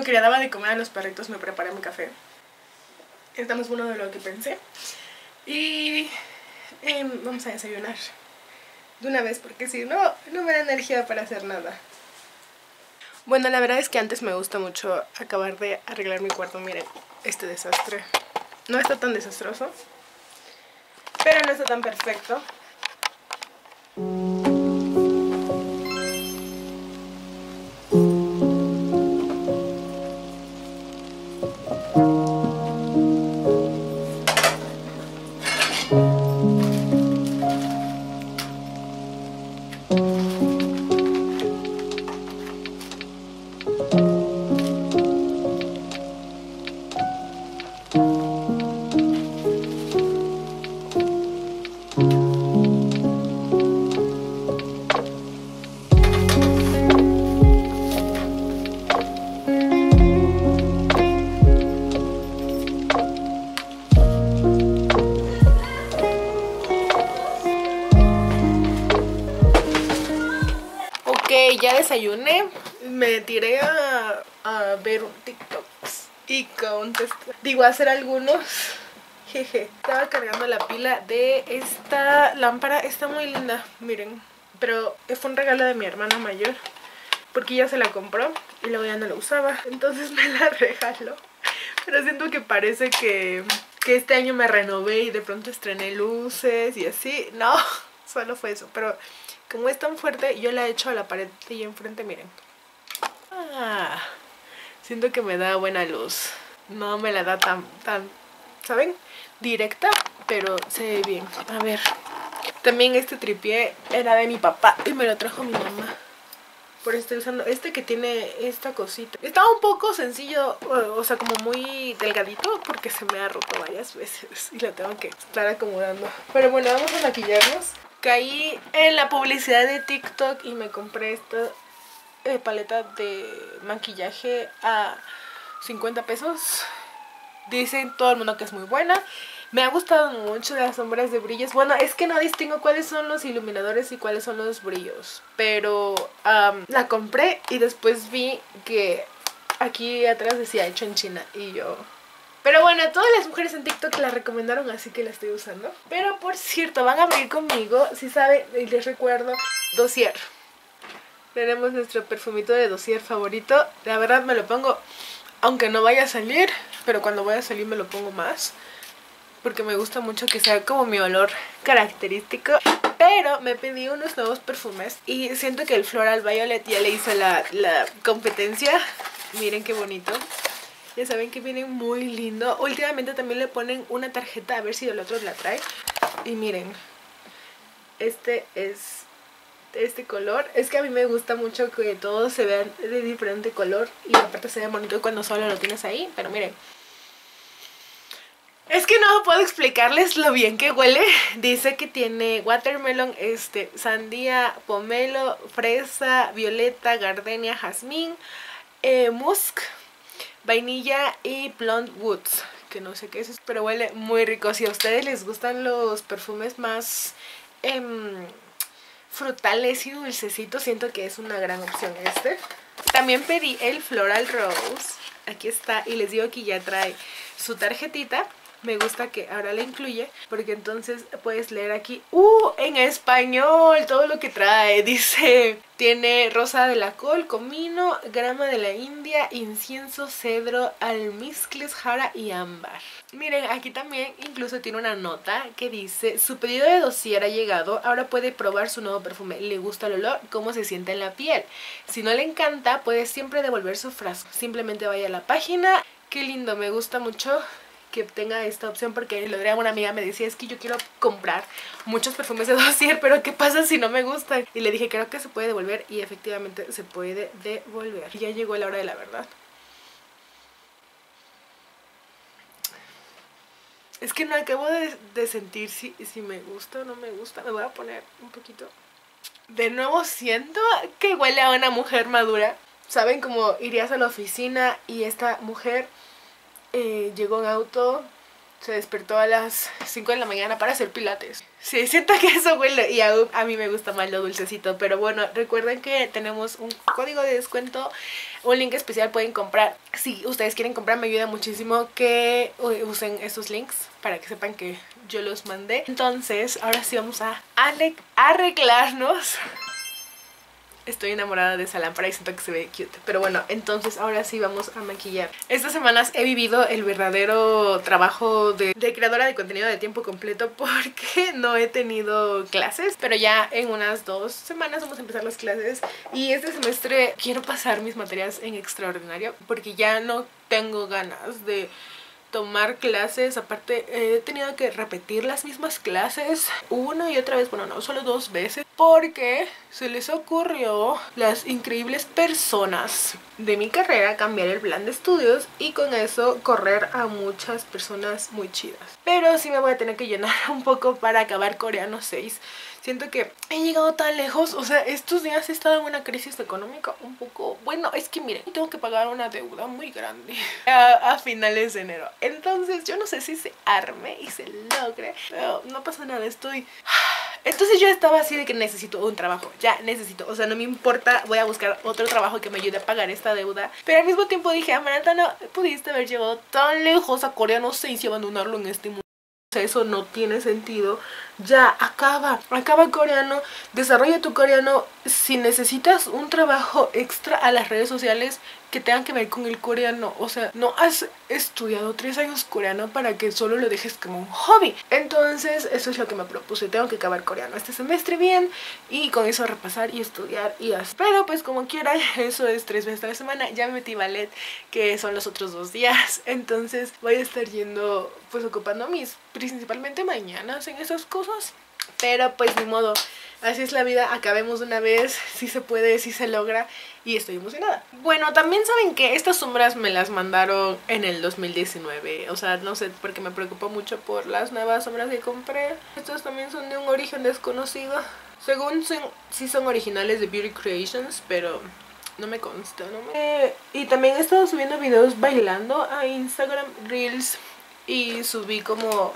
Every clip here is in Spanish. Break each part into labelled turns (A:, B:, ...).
A: que le daba de comer a los perritos me preparé mi café. Está más bueno de lo que pensé. Y vamos a desayunar de una vez porque si no, no me da energía para hacer nada. Bueno, la verdad es que antes me gusta mucho acabar de arreglar mi cuarto. Miren, este desastre. No está tan desastroso, pero no está tan perfecto. Ya desayuné, me tiré a ver un TikTok y a hacer algunos. Jeje, estaba cargando la pila de esta lámpara, está muy linda, miren. Pero fue un regalo de mi hermana mayor, porque ella se la compró y luego ya no la usaba, entonces me la regaló. Pero siento que parece que este año me renové y de pronto estrené luces y así. No, solo fue eso, pero como es tan fuerte, yo la echo a la pared de ahí enfrente, miren. Siento que me da buena luz. No me la da tan, ¿saben? Directa, pero se ve bien. A ver. También este tripié era de mi papá y me lo trajo mi mamá. Por eso estoy usando este que tiene esta cosita. Estaba un poco sencillo, o sea, como muy delgadito, porque se me ha roto varias veces y lo tengo que estar acomodando. Pero bueno, vamos a maquillarnos. Caí en la publicidad de TikTok y me compré esta paleta de maquillaje a 50 pesos. Dicen todo el mundo que es muy buena. Me ha gustado mucho las sombras de brillos. Bueno, es que no distingo cuáles son los iluminadores y cuáles son los brillos. Pero la compré y después vi que aquí atrás decía hecho en China y yo... Pero bueno, todas las mujeres en TikTok la recomendaron, así que la estoy usando. Pero por cierto, van a venir conmigo, si saben, y les recuerdo, Dossier. Tenemos nuestro perfumito de Dossier favorito. La verdad me lo pongo, aunque no vaya a salir, pero cuando vaya a salir me lo pongo más, porque me gusta mucho que sea como mi olor característico. Pero me pedí unos nuevos perfumes y siento que el Floral Violet ya le hizo la competencia. Miren qué bonito. Ya saben que viene muy lindo. Últimamente también le ponen una tarjeta, a ver si el otro la trae. Y miren, este es este color. Es que a mí me gusta mucho que todos se vean de diferente color y aparte se ve bonito cuando solo lo tienes ahí. Pero miren, es que no puedo explicarles lo bien que huele. Dice que tiene watermelon, sandía, pomelo, fresa, violeta, gardenia, jazmín, musk, vainilla y blonde woods, que no sé qué es eso, pero huele muy rico. Si a ustedes les gustan los perfumes más frutales y dulcecitos, siento que es una gran opción este. También pedí el Floral Rose, aquí está, y les digo que ya trae su tarjetita. Me gusta que ahora la incluye, porque entonces puedes leer aquí en español todo lo que trae. Dice, tiene rosa de la col, comino, grama de la India, incienso, cedro, almizcles, jara y ámbar. Miren, aquí también incluso tiene una nota que dice, su pedido de Dossier ha llegado, ahora puede probar su nuevo perfume. ¿Le gusta el olor? ¿Cómo se siente en la piel? Si no le encanta, puede siempre devolver su frasco. Simplemente vaya a la página. Qué lindo, me gusta mucho que tenga esta opción, porque lo de una amiga me decía, es que yo quiero comprar muchos perfumes de Dossier, pero ¿qué pasa si no me gustan? Y le dije, creo que se puede devolver, y efectivamente se puede devolver. Y ya llegó la hora de la verdad. Es que no acabo de sentir si me gusta o no me gusta. Me voy a poner un poquito. De nuevo siento que huele a una mujer madura. ¿Saben? Como irías a la oficina y esta mujer llegó en auto se despertó a las 5 de la mañana para hacer pilates. Sí, siento que eso huele y aún a mí me gusta más lo dulcecito. Pero bueno, recuerden que tenemos un código de descuento, un link especial pueden comprar. Si ustedes quieren comprar, me ayuda muchísimo que usen esos links para que sepan que yo los mandé. Entonces, ahora sí vamos a arreglarnos. Estoy enamorada de esa lámpara y siento que se ve cute. Pero bueno, entonces ahora sí vamos a maquillar. Estas semanas he vivido el verdadero trabajo de creadora de contenido de tiempo completo porque no he tenido clases. Pero ya en unas 2 semanas vamos a empezar las clases. Y este semestre quiero pasar mis materias en extraordinario porque ya no tengo ganas de tomar clases. Aparte he tenido que repetir las mismas clases una y otra vez, bueno no, solo 2 veces, porque se les ocurrió las increíbles personas de mi carrera cambiar el plan de estudios y con eso correr a muchas personas muy chidas. Pero sí me voy a tener que llenar un poco para acabar coreano 6. Siento que he llegado tan lejos, o sea, estos días he estado en una crisis económica un poco... Bueno, es que miren, tengo que pagar una deuda muy grande a finales de enero. Entonces yo no sé si se arme y se logre, pero no pasa nada, estoy... Entonces yo estaba así de que necesito un trabajo, ya necesito, o sea, no me importa, voy a buscar otro trabajo que me ayude a pagar esta deuda. Pero al mismo tiempo dije, Amaranta, no pudiste haber llegado tan lejos a coreano 6 y abandonarlo en este mundo. O sea, eso no tiene sentido. Ya, acaba coreano, desarrolla tu coreano. Si necesitas un trabajo extra a las redes sociales que tengan que ver con el coreano, o sea, no has estudiado 3 años coreano para que solo lo dejes como un hobby. Entonces eso es lo que me propuse, tengo que acabar coreano este semestre bien y con eso repasar y estudiar y así. Pero pues como quiera, eso es 3 veces a la semana. Ya me metí ballet, que son los otros 2 días, entonces voy a estar yendo, pues ocupando mis principalmente mañanas en esas cosas. Pero pues ni modo, así es la vida, acabemos de una vez, si se puede, si se logra y estoy emocionada. Bueno, también saben que estas sombras me las mandaron en el 2019, o sea, no sé, porque me preocupo mucho por las nuevas sombras que compré. Estas también son de un origen desconocido, según sí son originales de Beauty Creations, pero no me consta, y también he estado subiendo videos bailando a Instagram Reels y subí como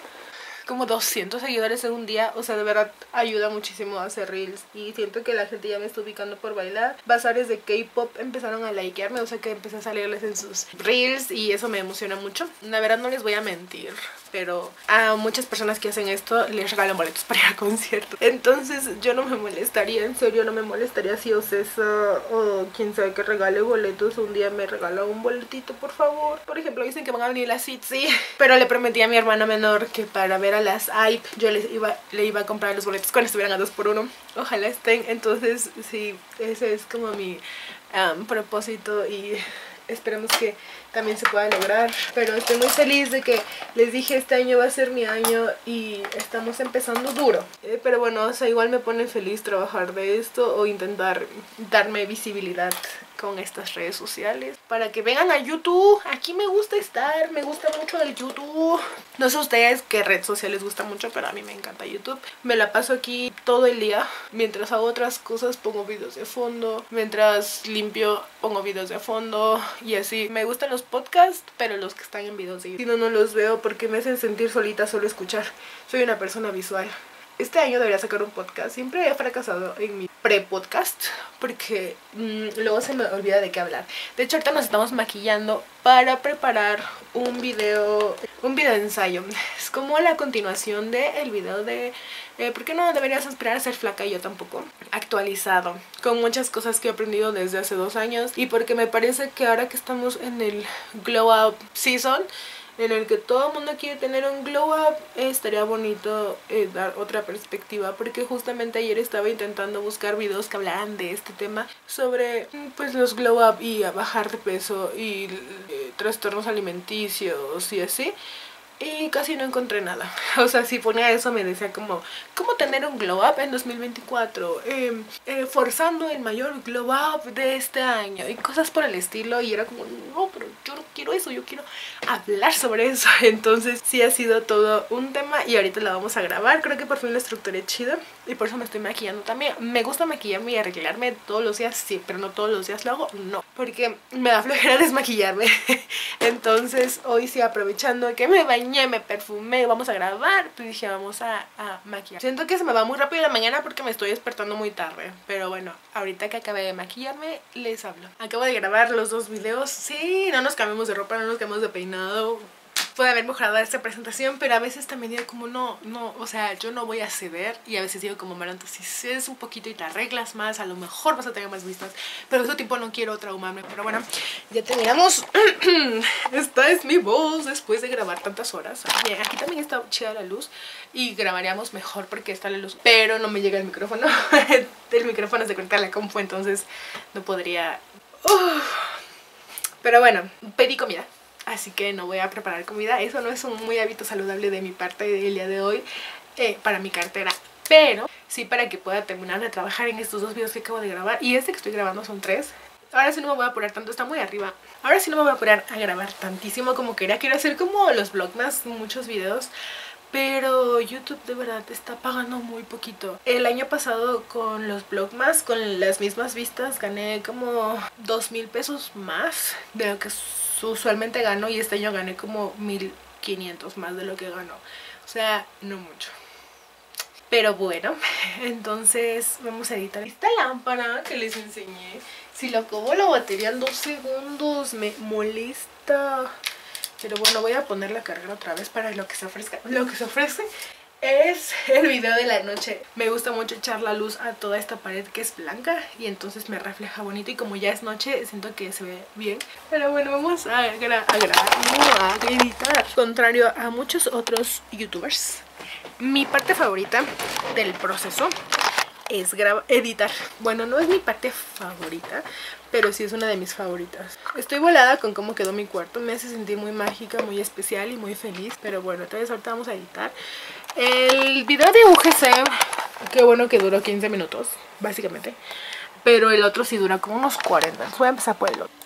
A: 200 seguidores en un día. O sea, de verdad ayuda muchísimo a hacer reels y siento que la gente ya me está ubicando por bailar. Bazares de K-pop empezaron a likearme, o sea que empecé a salirles en sus reels y eso me emociona mucho. La verdad no les voy a mentir, pero a muchas personas que hacen esto les regalan boletos para ir a conciertos. Entonces yo no me molestaría, en serio no me molestaría si Ocesa o quien sabe que regale boletos un día me regala un boletito, por favor. Por ejemplo, dicen que van a venir las ITZY, pero le prometí a mi hermana menor que para ver a las IVE yo le iba a comprar los boletos cuando estuvieran a 2x1. Ojalá estén. Entonces sí, ese es como mi propósito y esperemos que también se pueda lograr. Pero estoy muy feliz de que les dije este año va a ser mi año y estamos empezando duro. Pero bueno, o sea, igual me pone feliz trabajar de esto o intentar darme visibilidad con estas redes sociales para que vengan a YouTube. Aquí me gusta estar, me gusta mucho el YouTube. No sé ustedes qué red social les gusta mucho, pero a mí me encanta YouTube. Me la paso aquí todo el día. Mientras hago otras cosas pongo videos de fondo, mientras limpio pongo videos de fondo y así. Me gustan los podcasts, pero los que están en videos de YouTube. Si no, no los veo porque me hacen sentir solita solo escuchar. Soy una persona visual. Este año debería sacar un podcast. Siempre he fracasado en mi pre-podcast porque luego se me olvida de qué hablar. De hecho, ahorita nos estamos maquillando para preparar un video ensayo. Es como la continuación del video de ¿por qué no deberías aspirar a ser flaca? Y yo tampoco. Actualizado, con muchas cosas que he aprendido desde hace 2 años. Y porque me parece que ahora que estamos en el Glow Up Season, en el que todo el mundo quiere tener un glow up, estaría bonito dar otra perspectiva, porque justamente ayer estaba intentando buscar videos que hablaran de este tema, sobre pues los glow up y a bajar de peso y trastornos alimenticios y así. Y casi no encontré nada. O sea, si ponía eso me decía como ¿cómo tener un glow up en 2024? Forzando el mayor glow up de este año y cosas por el estilo. Y era como, no, pero yo no quiero eso, yo quiero hablar sobre eso. Entonces sí ha sido todo un tema y ahorita la vamos a grabar. Creo que por fin lo estructuré chido y por eso me estoy maquillando también. Me gusta maquillarme y arreglarme todos los días, sí, pero no todos los días lo hago, no, porque me da flojera desmaquillarme. Entonces hoy sí, aprovechando que me bañé bañé, me perfumé, vamos a grabar. Pues dije, vamos a maquillar. Siento que se me va muy rápido la mañana porque me estoy despertando muy tarde. Pero bueno, ahorita que acabé de maquillarme, les hablo. Acabo de grabar los 2 videos. Sí, no nos cambiamos de ropa, no nos cambiamos de peinado. Puede haber mejorado esta presentación, pero a veces también digo como no, o sea, yo no voy a ceder. Y a veces digo como, Maranto, si cedes un poquito y te arreglas más, a lo mejor vas a tener más vistas. Pero al mismo tiempo no quiero traumarme. Pero bueno, ya terminamos. Esta es mi voz después de grabar tantas horas. Bien, aquí también está chida la luz y grabaríamos mejor porque está la luz, pero no me llega el micrófono. El micrófono se conecta a la compu, entonces no podría. Pero bueno, pedí comida, así que no voy a preparar comida. Eso no es un muy hábito saludable de mi parte el día de hoy para mi cartera, pero sí para que pueda terminar de trabajar en estos 2 videos que acabo de grabar. Y este que estoy grabando son 3. Ahora sí no me voy a apurar tanto, está muy arriba. Ahora sí no me voy a apurar a grabar tantísimo como quería. Quiero hacer como los vlogmas, muchos videos, pero YouTube de verdad está pagando muy poquito. El año pasado con los vlogmas, con las mismas vistas, gané como 2,000 pesos más de lo que usualmente gano. Y este año gané como 1,500 más de lo que gano. O sea, no mucho. Pero bueno, entonces vamos a editar esta lámpara que les enseñé. Si lo acabo la batería en 2 segundos me molesta. Pero bueno, voy a ponerla a cargar otra vez para lo que se ofrezca. Lo que se ofrece es el video de la noche. Me gusta mucho echar la luz a toda esta pared que es blanca y entonces me refleja bonito. Y como ya es noche, siento que se ve bien. Pero bueno, vamos a grabar, no, a editar. Contrario a muchos otros youtubers, mi parte favorita del proceso es editar. Bueno, no es mi parte favorita, pero sí es una de mis favoritas. Estoy volada con cómo quedó mi cuarto. Me hace sentir muy mágica, muy especial y muy feliz. Pero bueno, entonces ahorita vamos a editar el video de UGC. Qué bueno que duró 15 minutos, básicamente. Pero el otro sí dura como unos 40. Voy a empezar por el otro.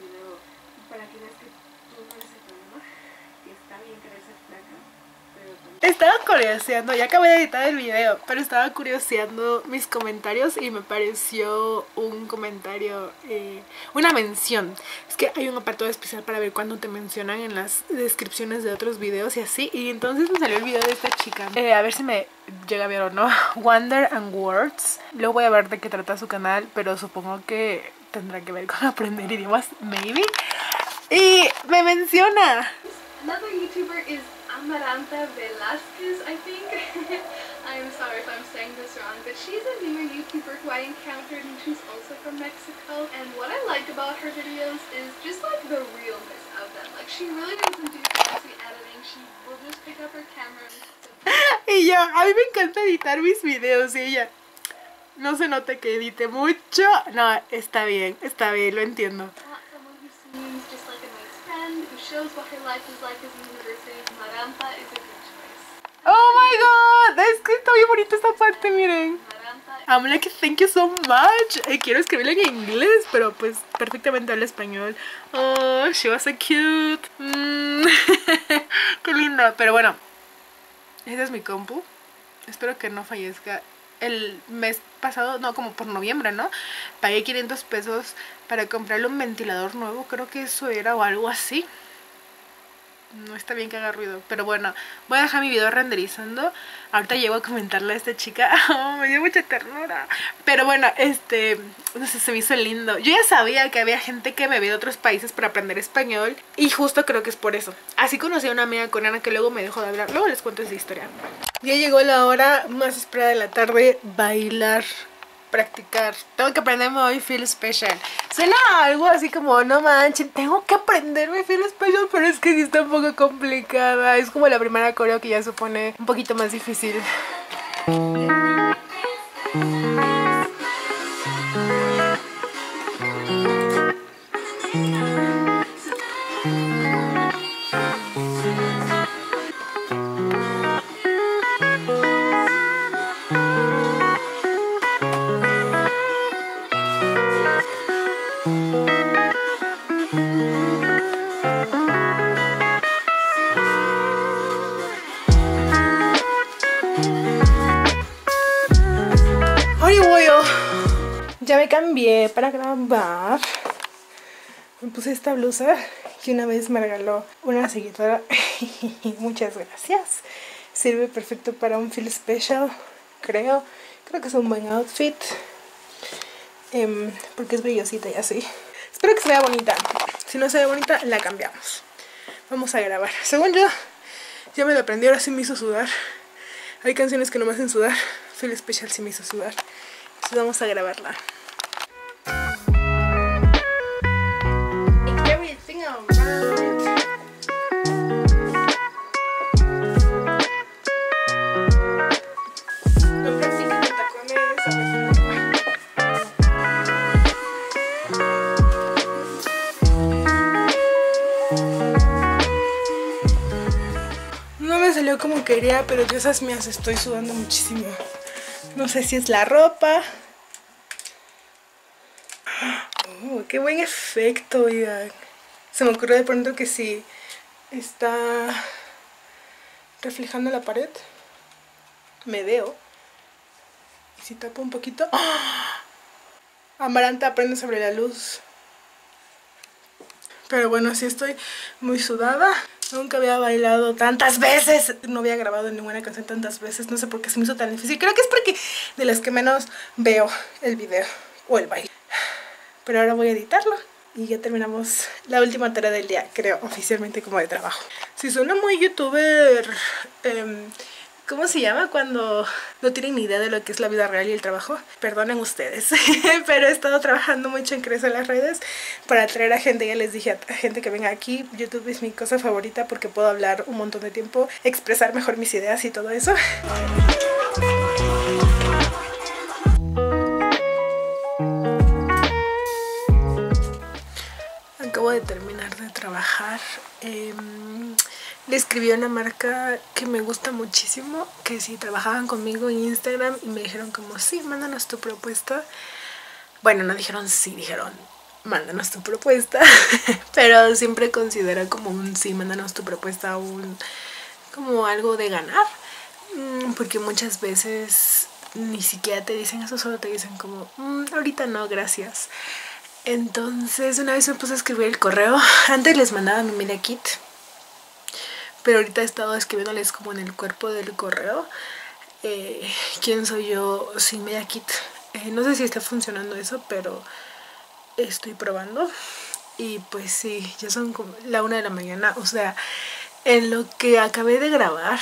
A: Estaba curioseando, ya acabé de editar el video, pero estaba curioseando mis comentarios y me pareció un comentario, una mención. Es que hay un apartado especial para ver cuando te mencionan en las descripciones de otros videos y así. Y entonces me salió el video de esta chica. A ver si me llega a ver o no. Wonder and Words. Luego voy a ver de qué trata su canal, pero supongo que tendrá que ver con aprender idiomas, maybe. Y me menciona.
B: Another YouTuber is Amaranta Velasquez, I think. I'm sorry if I'm saying this wrong, but she's a newer YouTuber who I encountered and she's also from Mexico. And what I like about her videos is just like the realness of them. Like she really doesn't do fancy editing. She will just pick up her camera and
A: y yo, a mí me encanta editar mis videos y ella, no se nota que edite mucho. No, está bien, lo entiendo.
B: someone who seems just like a nice friend, who shows what her life is like as a university. Maranta is a good choice.
A: Oh my god, es que está bien bonita esta parte, miren.
B: Maranta.
A: I'm like, thank you so much. Quiero escribirlo en inglés, pero pues perfectamente habla español. Oh, she was so cute. Qué linda. Pero bueno, esta es mi compu. Espero que no fallezca. El mes pasado, no, como por noviembre, ¿no? Pagué 500 pesos para comprarle un ventilador nuevo. Creo que eso era o algo así. No está bien que haga ruido, pero bueno, voy a dejar mi video renderizando. Ahorita llego a comentarle a esta chica. Oh, me dio mucha ternura. Pero bueno, no sé, se me hizo lindo. Yo ya sabía que había gente que me ve de otros países para aprender español, y justo creo que es por eso. Así conocí a una amiga coreana que luego me dejó de hablar. Luego les cuento esa historia. Ya llegó la hora más esperada de la tarde: bailar, practicar. Tengo que aprenderme hoy Feel Special. Suena algo así como, no manches, tengo que aprenderme Feel Special, pero es que sí está un poco complicada. Es como la primera coreo que ya supone un poquito más difícil. Ya me cambié para grabar. Me puse esta blusa que una vez me regaló una seguidora. Muchas gracias. Sirve perfecto para un feel special, creo que es un buen outfit, porque es brillosita y así. Espero que se vea bonita. Si no se ve bonita, la cambiamos. Vamos a grabar. Según yo, ya me lo aprendí, ahora sí me hizo sudar. Hay canciones que no me hacen sudar. Feel Special sí me hizo sudar. Entonces vamos a grabarla. Everything alright. No practiquen de tacones, a ver. No me salió como quería, pero Diosas mías, estoy sudando muchísimo. No sé si es la ropa. Oh, qué buen efecto, oigan. Se me ocurrió de pronto que si está reflejando la pared, me veo. Y si tapo un poquito... ¡Oh! Amaranta aprende sobre la luz. Pero bueno, sí estoy muy sudada. Nunca había bailado tantas veces. No había grabado ninguna canción tantas veces. No sé por qué se me hizo tan difícil. Creo que es porque de las que menos veo el video o el baile. Pero ahora voy a editarlo. Y ya terminamos la última tarea del día, creo, oficialmente como de trabajo. Si suena muy youtuber... ¿cómo se llama? Cuando no tienen ni idea de lo que es la vida real y el trabajo. Perdonen ustedes. Pero he estado trabajando mucho en crecer las redes para atraer a gente. Ya les dije a gente que venga aquí. YouTube es mi cosa favorita porque puedo hablar un montón de tiempo, expresar mejor mis ideas y todo eso. Acabo de terminar de trabajar. Le escribí a una marca que me gusta muchísimo, que si trabajaban conmigo en Instagram, y me dijeron como sí, mándanos tu propuesta. Bueno, no dijeron sí, dijeron mándanos tu propuesta. Pero siempre considero como un sí, mándanos tu propuesta, como algo de ganar. Porque muchas veces ni siquiera te dicen eso, solo te dicen como ahorita no, gracias. Entonces una vez me puse a escribir el correo. Antes les mandaba mi media kit, pero ahorita he estado escribiéndoles como en el cuerpo del correo. ¿Quién soy yo sin media kit? No sé si está funcionando eso, pero estoy probando. Y pues sí, ya son como la 1 de la mañana. O sea, en lo que acabé de grabar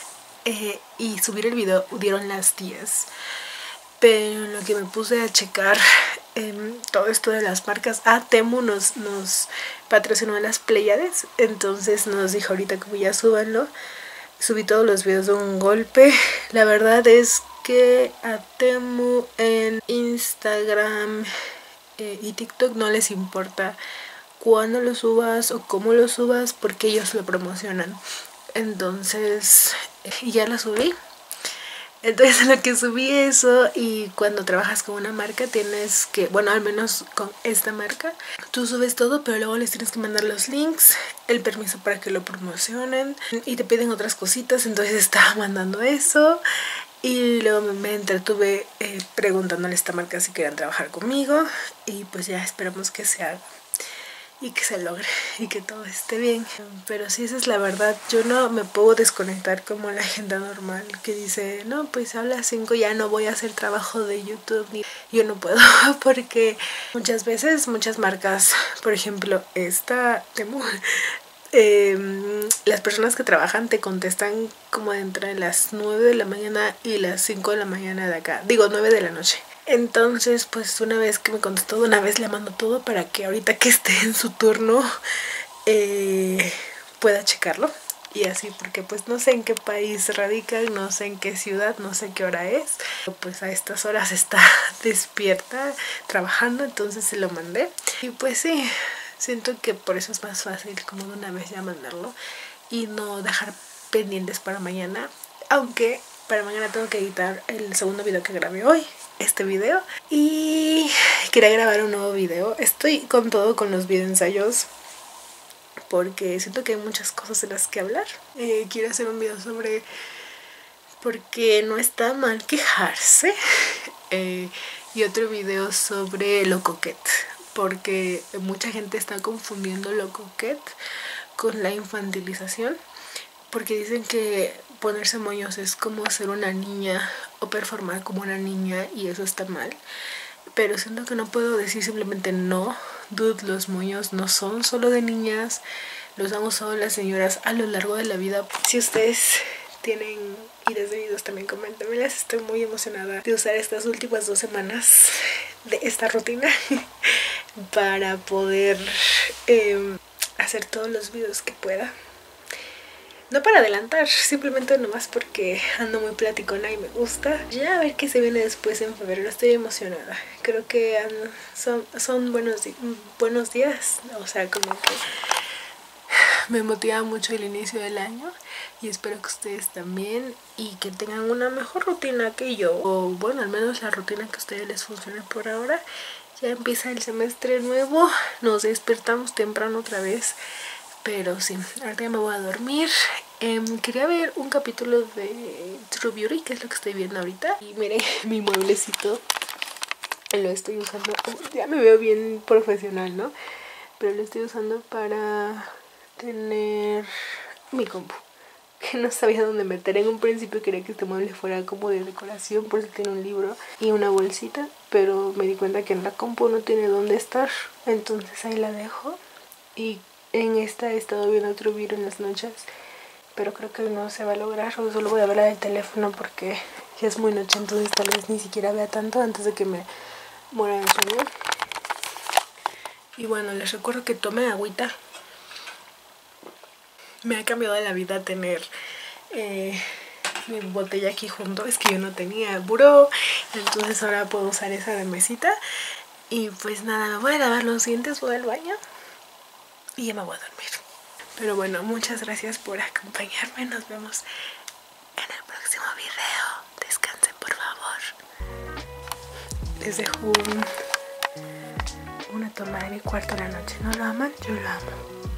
A: y subir el video dieron las 10. Pero en lo que me puse a checar todo esto de las marcas, Temu nos patrocinó las Pléyades, entonces nos dijo ahorita como ya súbanlo. Subí todos los videos de un golpe. La verdad es que a Temu en Instagram y TikTok no les importa cuándo lo subas o cómo lo subas, porque ellos lo promocionan. Entonces ya lo subí. Entonces lo que subí eso, y cuando trabajas con una marca tienes que, bueno, al menos con esta marca, tú subes todo, pero luego les tienes que mandar los links, el permiso para que lo promocionen y te piden otras cositas. Entonces estaba mandando eso y luego me entretuve preguntándole a esta marca si querían trabajar conmigo, y pues ya esperamos que se haga y que se logre y que todo esté bien. Pero sí, esa es la verdad. Yo no me puedo desconectar como la gente normal que dice no, pues a las 5 ya no voy a hacer trabajo de YouTube. Yo no puedo porque muchas veces muchas marcas, por ejemplo esta Temu, las personas que trabajan te contestan como entre las 9 de la mañana y las 5 de la mañana de acá, digo 9 de la noche. Entonces pues una vez que me contestó, de una vez le mando todo para que ahorita que esté en su turno pueda checarlo. Y así, porque pues no sé en qué país radica, no sé en qué ciudad, no sé qué hora es. Pues a estas horas está despierta trabajando, entonces se lo mandé. Y pues sí, siento que por eso es más fácil como de una vez ya mandarlo y no dejar pendientes para mañana. Aunque para mañana tengo que editar el segundo video que grabé hoy, este video, y quería grabar un nuevo video. Estoy con todo con los videoensayos porque siento que hay muchas cosas de las que hablar. Quiero hacer un video sobre por qué no está mal quejarse, y otro video sobre lo coquete, porque mucha gente está confundiendo lo coquette con la infantilización, porque dicen que ponerse moños es como ser una niña o performar como una niña y eso está mal. Pero siento que no puedo decir simplemente no, dude, los moños no son solo de niñas, los han usado las señoras a lo largo de la vida. Si ustedes tienen ideas de videos también coméntenmelas, estoy muy emocionada de usar estas últimas 2 semanas de esta rutina para poder hacer todos los videos que pueda. No para adelantar, simplemente nomás porque ando muy platicona y me gusta. Ya a ver qué se viene después en febrero, estoy emocionada. Creo que son buenos días, o sea, como que me motiva mucho el inicio del año y espero que ustedes también y que tengan una mejor rutina que yo, o bueno, al menos la rutina que a ustedes les funcione por ahora. Ya empieza el semestre nuevo, nos despertamos temprano otra vez. Pero sí, ahorita ya me voy a dormir. Quería ver un capítulo de True Beauty, que es lo que estoy viendo ahorita. Y miren, mi mueblecito lo estoy usando. Ya me veo bien profesional, ¿no? Pero lo estoy usando para tener mi compu, que no sabía dónde meter. En un principio quería que este mueble fuera como de decoración, por eso tiene un libro y una bolsita. Pero me di cuenta que en la compu no tiene dónde estar. Entonces ahí la dejo. Y en esta he estado viendo True Beauty en las noches, pero creo que no se va a lograr, o solo voy a ver la del teléfono porque ya es muy noche, entonces tal vez ni siquiera vea tanto antes de que me muera de sueño. Y bueno, les recuerdo que tomen agüita. Me ha cambiado la vida tener mi botella aquí junto, es que yo no tenía buró, entonces ahora puedo usar esa de mesita. Y pues nada, me voy a lavar los dientes, voy al baño y ya me voy a dormir. Pero bueno, muchas gracias por acompañarme. Nos vemos en el próximo video. Descansen, por favor. Les dejo una toma de mi cuarto a la noche. ¿No lo aman? Yo lo amo.